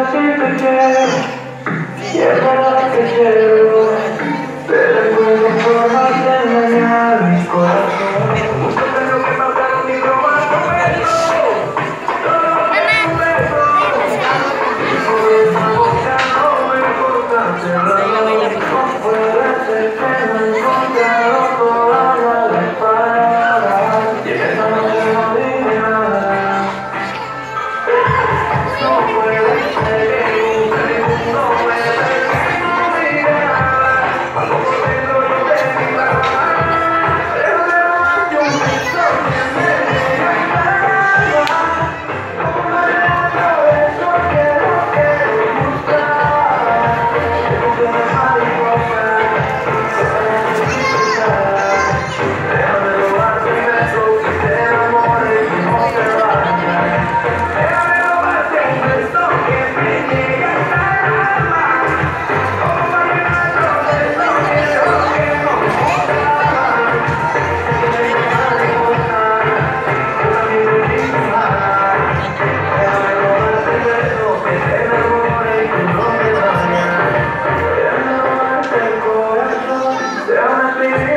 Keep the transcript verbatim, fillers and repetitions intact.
así te quiero, y es verdad que quiero. Te recuerdo formas de engañar mi corazón. Mucho tengo que pasar con mi probar un beso. Todo lo que es un beso. Y por esa boca no me importa hacerlo. No puede ser que no he encontrado toda la espalda. Y en esa noche no dije nada. No puede ser que nunca el mundo me permita mirar. Cuando por dentro yo te miraba, pero de más yo me estoy en medio y nada. Como el otro beso que no quiero buscar. Que no te me mariposa, que te necesitas. Déjame robarte un beso que te enamore y no te vayas. Déjame robarte un beso que me llegue hasta el alma. Como vallenato beso que yo quiero mostrar. Que te me mariposa, que también me dispara. Déjame robarte un beso que te enamore y no te vayas. Déjame robarte el corazón, déjame pedir.